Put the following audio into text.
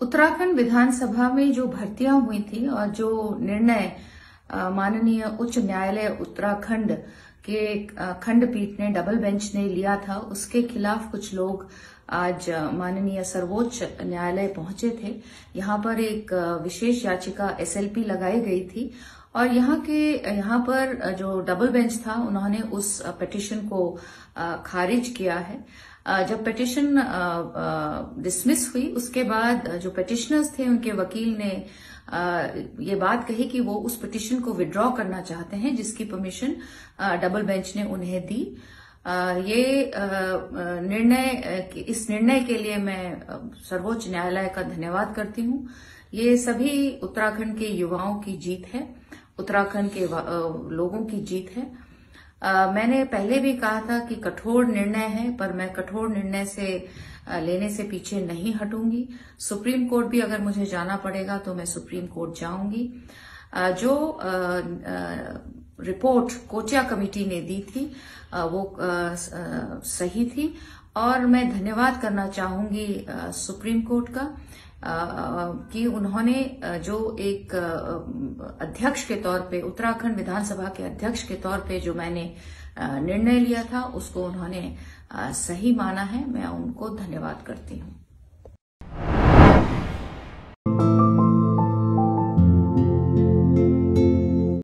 उत्तराखंड विधानसभा में जो भर्तियां हुई थी और जो निर्णय माननीय उच्च न्यायालय उत्तराखंड के खंडपीठ ने डबल बेंच ने लिया था, उसके खिलाफ कुछ लोग आज माननीय सर्वोच्च न्यायालय पहुंचे थे। यहाँ पर एक विशेष याचिका एसएलपी लगाई गई थी और यहाँ पर जो डबल बेंच था उन्होंने उस पिटीशन को खारिज किया है। जब पिटीशन डिसमिस हुई उसके बाद जो पिटिशनर्स थे उनके वकील ने ये बात कही कि वो उस पिटीशन को विड्रॉ करना चाहते हैं, जिसकी परमिशन डबल बेंच ने उन्हें दी। इस निर्णय के लिए मैं सर्वोच्च न्यायालय का धन्यवाद करती हूँ। ये सभी उत्तराखंड के युवाओं की जीत है, उत्तराखंड के लोगों की जीत है। मैंने पहले भी कहा था कि कठोर निर्णय है, पर मैं कठोर निर्णय से लेने से पीछे नहीं हटूंगी। सुप्रीम कोर्ट भी अगर मुझे जाना पड़ेगा तो मैं सुप्रीम कोर्ट जाऊंगी। जो रिपोर्ट कोचिया कमेटी ने दी थी वो सही थी और मैं धन्यवाद करना चाहूंगी सुप्रीम कोर्ट का कि उन्होंने जो एक अध्यक्ष के तौर पे, उत्तराखंड विधानसभा के अध्यक्ष के तौर पे जो मैंने निर्णय लिया था उसको उन्होंने सही माना है। मैं उनको धन्यवाद करती हूँ।